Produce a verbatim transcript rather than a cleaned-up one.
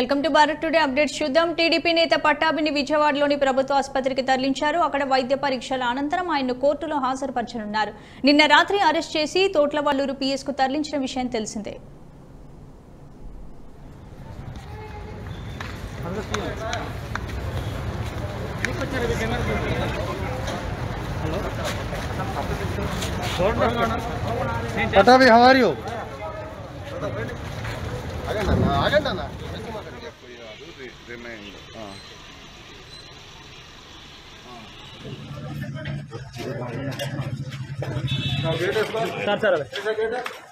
Welcome to Bharat today updates చూద్దాం. TDP నేత పట్టాభిని విజయవాడలోని ప్రభుత్వ ఆసుపత్రికి తరలించారు. అక్కడ వైద్య పరీక్షల అనంతరం ఆయన్ను కోర్టులో హాజరుపరచనున్నారు. నిన్న రాత్రి అరెస్ట్ చేసి తోట్లవల్లూరు పీఎస్ కు తరలించిన విషయం తెలిసిందే. Pattabhi, how are you? Sir sir